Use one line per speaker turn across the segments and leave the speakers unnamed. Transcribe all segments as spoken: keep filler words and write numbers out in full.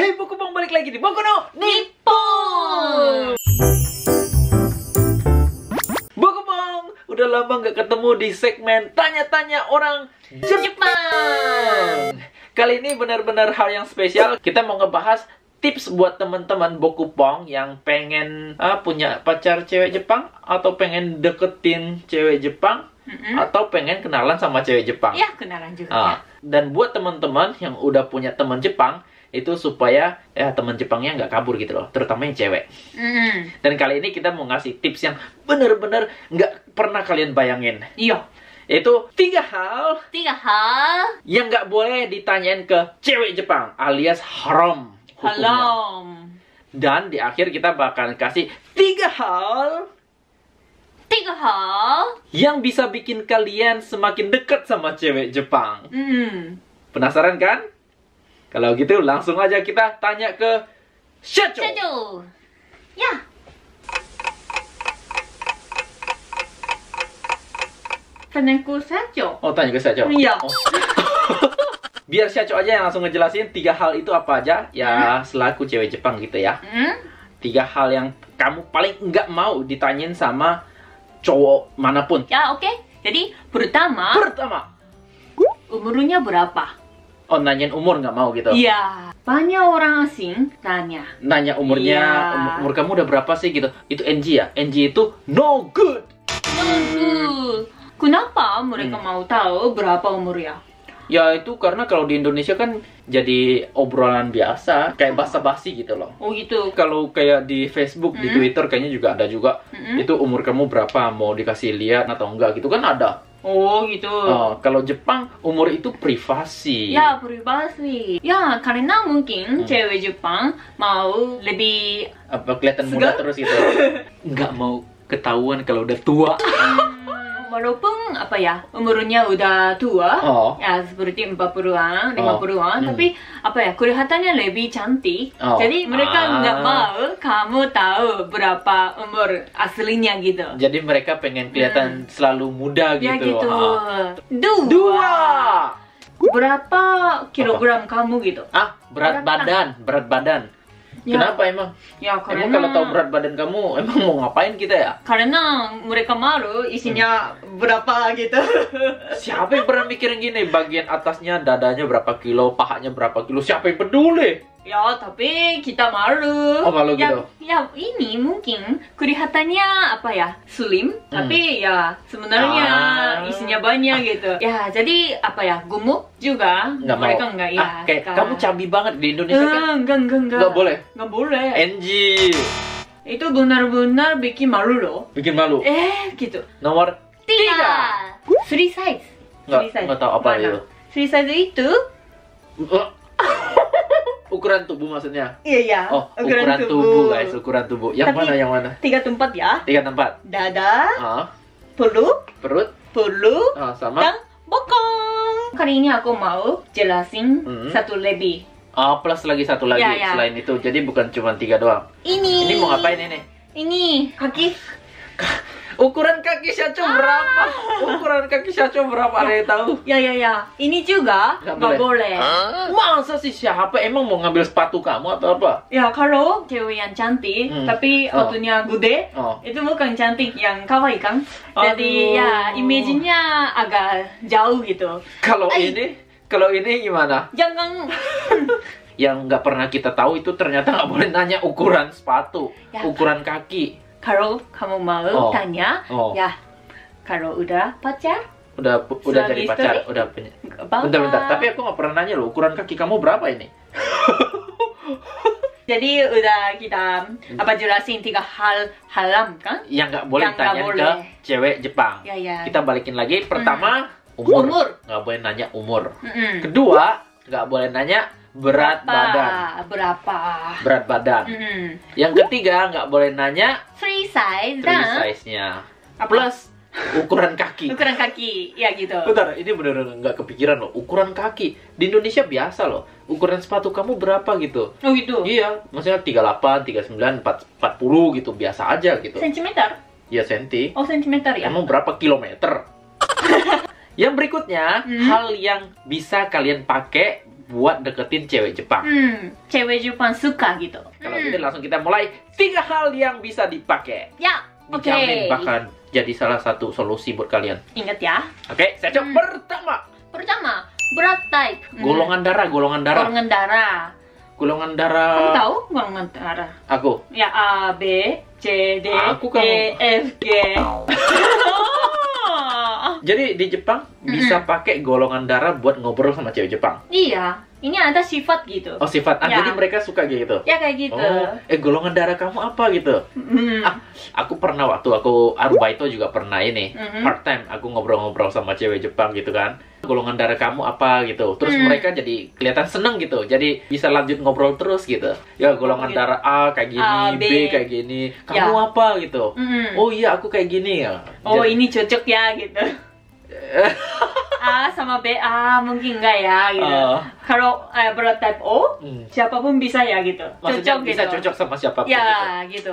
Hey Bokupong, balik lagi di Boku no Nippon. Bokupong, udah lama nggak ketemu di segmen tanya-tanya orang Jepang. Kali ini benar-benar hal yang spesial. Kita mau ngebahas tips buat teman-teman Bokupong yang pengen ah, punya pacar cewek Jepang, atau pengen deketin cewek Jepang, mm-hmm. atau pengen kenalan sama cewek Jepang.
Ya, kenalan juga.
Ah,
Ya.
Dan buat teman-teman yang udah punya teman Jepang, itu supaya ya teman Jepangnya nggak kabur gitu loh, terutama yang cewek.
Mm.
Dan kali ini kita mau ngasih tips yang bener-bener nggak pernah kalian bayangin.
Iya.
Itu tiga hal
Tiga hal.
yang nggak boleh ditanyain ke cewek Jepang, alias haram hukumnya.
Halam.
Dan di akhir kita bakal kasih tiga hal
Tiga hal.
yang bisa bikin kalian semakin dekat sama cewek Jepang.
Mm.
Penasaran kan? Kalau gitu langsung aja kita tanya ke Shacho.
Shacho. Ya. Tanya ke Shacho.
Oh, tanya ke Shacho.
Iya.
Oh. Biar Shacho aja yang langsung ngejelasin tiga hal itu apa aja ya, selaku cewek Jepang gitu ya.
Mm.
Tiga hal yang kamu paling nggak mau ditanyain sama cowok manapun.
Ya, oke. Jadi, pertama,
Pertama,
umurnya berapa?
oh nanyain umur nggak mau gitu.
Iya. Banyak orang asing tanya.
Nanya umurnya,
Iya.
umur, umur kamu udah berapa sih gitu. Itu N G ya. N G itu no good.
Tunggu. Kenapa mereka
Hmm.
mau tahu berapa umurnya?
Ya itu karena kalau di Indonesia kan jadi obrolan biasa, kayak basa-basi gitu loh.
Oh gitu.
Kalau kayak di Facebook, di
Hmm.
Twitter kayaknya juga ada juga.
Mm-mm.
Itu umur kamu berapa, mau dikasih lihat atau enggak gitu kan ada.
Oh gitu.
Oh, kalau Jepang umur itu privasi.
Ya, privasi. Ya, karena mungkin
Hmm.
cewek Jepang mau lebih
Apa kelihatan muda
Segar?
terus gitu. Nggak mau ketahuan kalau udah tua.
hmm, walaupun apa ya, umurnya udah tua,
Oh.
ya seperti empat puluhan, lima puluhan,
Hmm.
tapi apa ya, kelihatannya lebih cantik.
Oh.
Jadi mereka
Ah.
nggak mau kamu tahu berapa umur aslinya gitu.
Jadi mereka pengen kelihatan selalu muda
Ya
gitu.
gitu.
Ah.
Dua.
Dua.
Berapa kilogram kamu gitu?
Ah, berat
Berat
badan, berat badan.
Ya.
Kenapa emang?
Ya
Emang
karena
kalau tahu berat badan kamu, emang mau ngapain kita ya?
karena mereka malu isinya berapa gitu.
Siapa yang pernah mikirin gini? Bagian atasnya dadanya berapa kilo, pahanya berapa kilo? Siapa yang peduli?
Ya tapi kita malu.
Oh, malu
ya,
gitu?
Ya ini mungkin kelihatannya apa ya, slim, tapi ya sebenarnya
Ah.
isinya banyak gitu. Ya jadi apa ya, gemuk juga.
Nggak mau.
Mereka nggak ya.
Ah, kayak
suka.
kamu cabi banget di Indonesia kan?
Eh, enggak enggak enggak.
Nggak boleh.
Nggak boleh.
N G
Itu benar-benar bikin malu loh.
bikin malu.
Eh gitu.
Nomor
Tiga. Free size.
Nggak,
Free size.
nggak tahu apa
Mana?
itu.
Free size itu?
Uh, ukuran tubuh maksudnya.
Iya ya.
Oh, ukuran, tubuh. guys, ukuran tubuh. Yang
Tapi-
mana yang mana?
Tiga tempat ya.
Tiga tempat.
Dada,
Ah,
perut,
perut,
perut,
ah, sama.
dan bokong. Kali ini aku mau jelasin
Hmm.
satu lebih.
Ah, plus lagi satu lagi
Ya, ya.
selain itu. Jadi bukan cuma tiga doang.
Ini.
Ini mau ngapain ini?
Ini kaki.
Ukuran kaki Shacho berapa? Ukuran kaki Shacho berapa? Ada yang tahu?
Ya ya ya. Ini juga
Nggak
nggak boleh.
Masa sih, siapa emang mau ngambil sepatu kamu atau apa?
Ya kalau cewek yang cantik
Hmm.
tapi
Oh.
otaknya gede,
Oh.
itu bukan cantik yang kawaii kan? Jadi
Aduh.
ya image-nya agak jauh gitu.
Kalau
Ay.
ini, kalau ini gimana?
Jangan.
Yang nggak pernah kita tahu itu ternyata nggak boleh nanya ukuran sepatu,
Ya.
ukuran kaki.
Kalau kamu mau
Oh.
tanya,
Oh.
ya kalau udah pacar,
Udah udah
Suami
jadi
istri?
pacar, udah punya.
bapak.
Bentar bentar, tapi aku nggak pernah nanya loh ukuran kaki kamu berapa ini?
Jadi udah kita apa jelasin tiga hal haram kan?
Yang nggak boleh
Yang nggak
tanya ke
boleh.
cewek Jepang.
Ya ya.
Kita balikin lagi. Pertama, umur.
Umur.
Nggak boleh nanya umur.
Mm-mm.
Kedua, nggak boleh nanya berat
Berapa?
badan.
Berapa?
Berat badan.
Mm-mm.
Yang ketiga, nggak boleh nanya
Free size
free
dan
size-nya.
Apa?
Plus ukuran kaki.
ukuran kaki, ya gitu.
Bentar, ini bener-bener nggak kepikiran loh. Ukuran kaki. Di Indonesia biasa loh. Ukuran sepatu kamu berapa gitu?
Oh gitu.
Iya, maksudnya tiga puluh delapan, tiga puluh sembilan, empat puluh gitu. Biasa aja gitu.
Sentimeter?
Ya, senti.
Oh sentimeter ya.
Emang berapa kilometer? Yang berikutnya,
Hmm.
hal yang bisa kalian pakai buat deketin cewek Jepang.
Hmm, cewek Jepang suka gitu.
Kalau
Hmm.
gitu langsung kita mulai. Tiga hal yang bisa dipakai.
Ya, oke.
Dijamin bakal jadi salah satu solusi buat kalian.
Ingat ya.
Oke, saya coba
Hmm.
pertama.
Pertama, blood type. Hmm.
Golongan darah, golongan darah.
Golongan darah.
Golongan darah.
Kamu tahu golongan darah?
Aku.
Ya, A, B, C, D,
Aku kamu.
E, F, G.
Jadi di Jepang bisa pakai golongan darah buat ngobrol sama cewek Jepang.
Iya, ini ada sifat gitu.
Oh, sifat. Ah,
Ya.
jadi mereka suka gitu.
Ya kayak gitu.
Oh, eh golongan darah kamu apa gitu?
Hmm.
Ah, aku pernah waktu aku arubaito juga pernah ini
Mhm.
part time aku ngobrol-ngobrol sama cewek Jepang gitu kan. Golongan darah kamu apa gitu. Terus
Hmm.
mereka jadi kelihatan seneng gitu. Jadi bisa lanjut ngobrol terus gitu. Ya golongan
gitu.
darah A kayak gini,
A,
B.
B.
kayak gini. Kamu
Ya.
apa gitu?
Mm.
Oh iya aku kayak gini ya.
Oh
Jadi-
ini cocok ya gitu. A sama B, A mungkin enggak ya gitu.
Ah.
Kalau eh, blood type O,
Hmm.
siapapun bisa ya gitu.
Maksudnya
Cocok
bisa
gitu.
cocok sama siapapun gitu.
Ya gitu.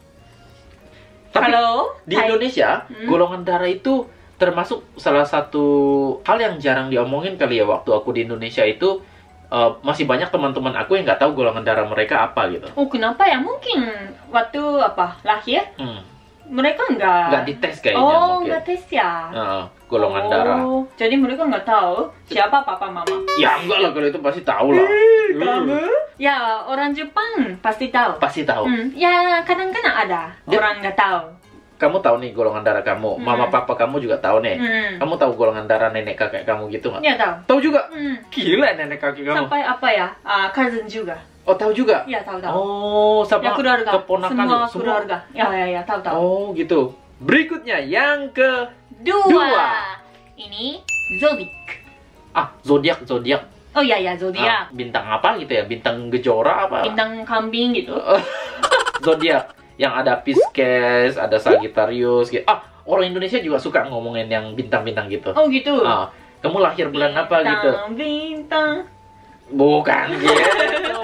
Tapi
Kalau
di
type-
Indonesia,
Hmm.
golongan darah itu termasuk salah satu hal yang jarang diomongin kali ya waktu aku di Indonesia itu. eh, masih banyak teman-teman aku yang nggak tahu golongan darah mereka apa gitu.
Oh kenapa ya? Mungkin waktu apa lahir
Hmm.
mereka enggak.
Nggak dites kayaknya
Oh
mungkin.
enggak tes ya.
Heeh, golongan
oh,
darah.
Jadi mereka nggak tahu siapa papa mama.
Ya enggak lah kalau itu pasti tahu lah.
Kamu?
Hmm,
Ya orang Jepang pasti tahu.
pasti tahu.
Hmm, ya kadang-kadang ada
Dia-
orang nggak tahu.
Kamu tahu nih golongan darah kamu.
Hmm.
Mama papa kamu juga tahu nih.
Hmm.
Kamu tahu golongan darah nenek kakek kamu gitu nggak?
Ya tahu.
Tahu juga.
Hmm.
Gila nenek kakek kamu.
Sampai apa ya? Ah, cousin juga.
Oh tahu juga.
Ya tahu tahu.
Oh sama
Ya keluarga.
keponakan
Semua
juga?
keluarga. Ya ya ya tahu tahu.
Oh gitu. Berikutnya yang ke
Dua.
Dua.
Ini zodiak.
ah zodiak zodiak.
Oh ya ya
Ah,
zodiak.
bintang apa gitu ya? Bintang Kejora apa?
Bintang kambing gitu.
Zodiak yang ada Pisces, ada Sagittarius gitu. Ah, orang Indonesia juga suka ngomongin yang bintang-bintang gitu.
Oh gitu.
Ah, kamu lahir bulan apa gitu?
Bintang, Bintang.
Bukan gitu.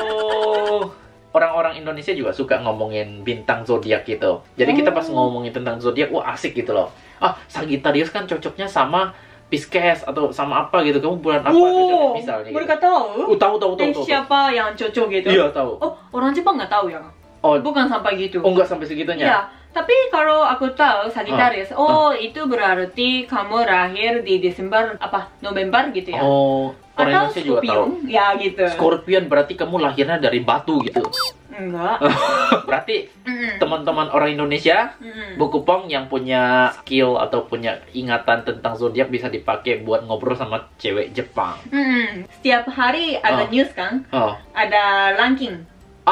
Orang-orang Indonesia juga suka ngomongin bintang zodiak gitu. Jadi kita pas
Oh.
ngomongin tentang zodiak, wah asik gitu loh. Ah, Sagittarius kan cocoknya sama Pisces atau sama apa gitu. Kamu bulan apa
Oh,
cocoknya misalnya gitu.
mereka tahu.
Oh, tahu tahu tahu
Eh,
tahu.
siapa yang cocok gitu?
Iya, tahu.
Oh, orang Jepang nggak tahu ya?
Oh,
Bukan sampai gitu.
oh enggak sampai segitunya.
Ya, tapi kalau aku tahu Sagittarius, oh itu berarti kamu lahir di Desember apa November gitu ya?
Oh, orang
Atau
Indonesia juga tahu.
Scorpion, ya gitu.
Scorpion berarti kamu lahirnya dari batu gitu.
Enggak.
Berarti
Mm-mm.
teman-teman orang Indonesia,
Mm-mm.
Bukupong yang punya skill atau punya ingatan tentang zodiak bisa dipakai buat ngobrol sama cewek Jepang.
Mm-mm. Setiap hari ada
Oh.
news kan,
Oh.
ada ranking.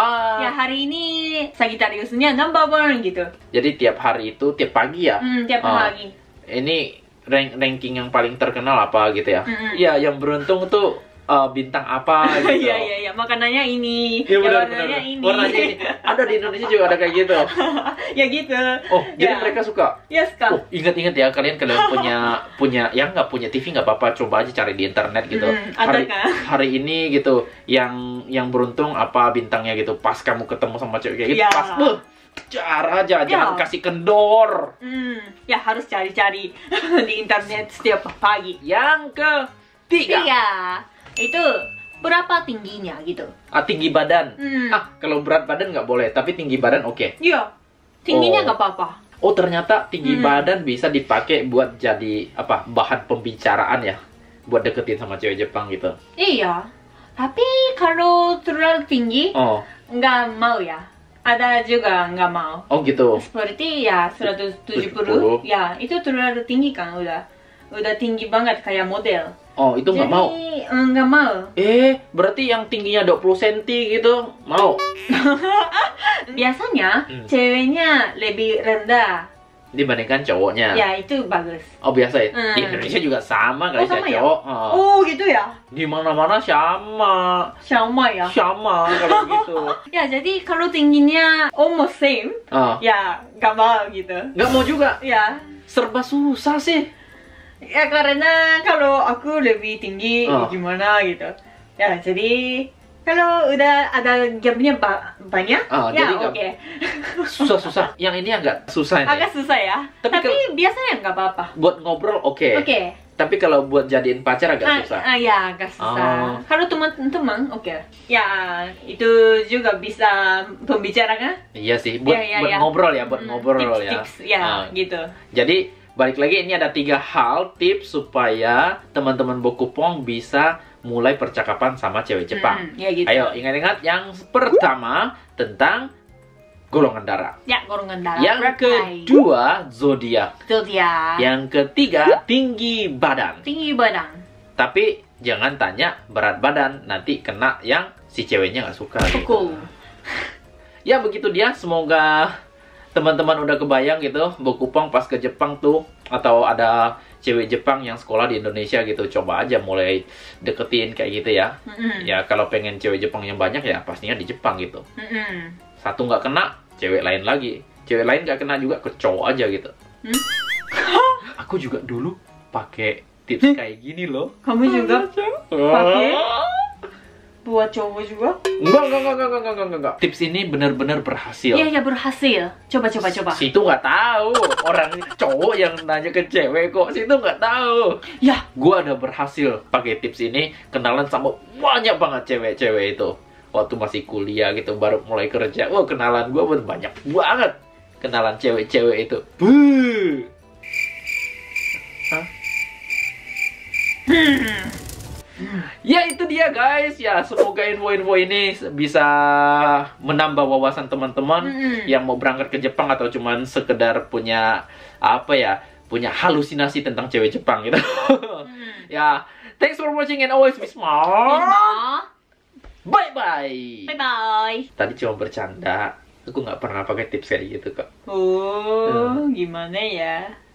Ya
Ah,
hari ini Sagittariusnya number one gitu.
jadi tiap hari itu tiap pagi ya.
Hmm, tiap
Oh.
hari.
Ini rank ranking yang paling terkenal apa gitu ya?
Mm-mm.
Iya, yang beruntung tuh uh, bintang apa gitu.
Iya iya iya, makanannya ini,
Iya
ya,
benar
warnanya
benar.
ini.
Warnanya ini. Ada di Indonesia juga ada kayak gitu.
Ya gitu.
Oh, jadi
Ya.
mereka suka.
Ya sekali.
Oh, ingat-ingat ya kalian kalian punya punya yang nggak punya T V nggak apa-apa, coba aja cari di internet gitu.
Hmm, ada
hari
kan?
hari ini gitu yang yang beruntung apa bintangnya gitu. Pas kamu ketemu sama cewek kayak gitu,
Ya.
pas beuh, jar aja jangan
Ya.
kasih kendor.
Hmm, ya harus cari-cari di internet setiap pagi.
Yang ketiga,
Tiga, itu berapa tingginya gitu?
ah, tinggi badan.
Hmm.
Ah, kalau berat badan nggak boleh, tapi tinggi badan oke.
Iya, tingginya
Oh.
nggak apa-apa.
Oh, ternyata tinggi
Hmm.
badan bisa dipakai buat jadi apa? Bahan pembicaraan ya. Buat deketin sama cewek Jepang gitu.
Iya, tapi kalau terlalu tinggi
Oh,
nggak mau ya. Ada juga nggak mau.
oh gitu.
Seperti ya seratus tujuh
tujuh puluh.
puluh, ya itu terlalu tinggi kan udah, udah tinggi banget kayak model.
Oh, itu nggak mau.
Jadi eh, nggak mau.
Eh, berarti yang tingginya dua puluh sentimeter gitu mau
Biasanya
Hmm.
ceweknya lebih rendah.
dibandingkan cowoknya.
Ya itu bagus.
Oh, biasa ya.
Hmm.
Di Indonesia juga sama kali
Oh, sama
saya
ya?
cowok. Oh.
Oh gitu ya.
Di mana-mana sama.
Sama ya.
Sama kalau gitu.
Ya jadi kalau tingginya almost same,
Oh.
ya nggak mau gitu.
Nggak mau juga.
Ya.
Serba susah sih.
Ya karena kalau aku lebih tinggi
Oh.
gimana gitu. Ya jadi kalau udah ada gapnya ba- banyak,
Oh,
ya
jadi
oke.
nggak- Susah-susah. Yang ini agak susah ini.
Agak susah ya.
Tapi
Tapi, biasanya nggak apa-apa.
Buat ngobrol oke.
Oke.
Tapi kalau buat jadiin pacar agak
Ah,
susah.
ah, ya agak susah.
Oh.
Kalau teman-teman, oke. Ya, itu juga bisa pembicarakan.
Iya sih, buat,
Ya, ya,
buat
ya.
ngobrol ya, buat
Hmm,
ngobrol ya.
tips-tips, ya,
Ah.
gitu.
Jadi balik lagi ini ada tiga hal tips supaya teman-teman Bokupong bisa mulai percakapan sama cewek Jepang.
Hmm, ya gitu.
Ayo ingat-ingat yang pertama tentang golongan darah.
Ya, golongan darah.
Yang
Red
kedua zodiak.
line. Itu dia.
Yang ketiga tinggi badan.
Tinggi badan.
Tapi jangan tanya berat badan, nanti kena yang si ceweknya nggak suka. Gitu.
Pukul.
Ya begitu dia, semoga teman-teman udah kebayang gitu, Bokupong pas ke Jepang tuh, atau ada cewek Jepang yang sekolah di Indonesia gitu, coba aja mulai deketin kayak gitu ya.
Mm-mm.
Ya kalau pengen cewek Jepang yang banyak ya pastinya di Jepang gitu.
Mm-mm.
Satu nggak kena, cewek lain lagi. Cewek lain nggak kena juga ke cowok aja gitu.
Hmm?
Aku juga dulu pakai tips kayak gini loh.
Kamu juga pakai buat cowok juga?
Enggak, enggak, enggak, enggak, enggak, enggak, enggak. Tips ini benar-benar berhasil.
Iya, ya berhasil. Coba, coba, coba.
Situ nggak tahu. Orang cowok yang nanya ke cewek kok. Situ nggak tahu.
Ya,
Gua ada berhasil pakai tips ini, kenalan sama banyak banget cewek-cewek itu. Waktu masih kuliah gitu, baru mulai kerja. Wah, kenalan gua pun banyak banget. Kenalan cewek-cewek itu. Buh. Hah? Ya itu dia guys, ya semoga info-info ini bisa menambah wawasan teman-teman
Mm-mm.
yang mau berangkat ke Jepang atau cuman sekedar punya apa ya, punya halusinasi tentang cewek Jepang gitu. Ya, thanks for watching and always be smart. Bye bye.
Bye bye.
Tadi cuma bercanda, aku nggak pernah pakai tips kayak gitu kok.
Oh, gimana ya?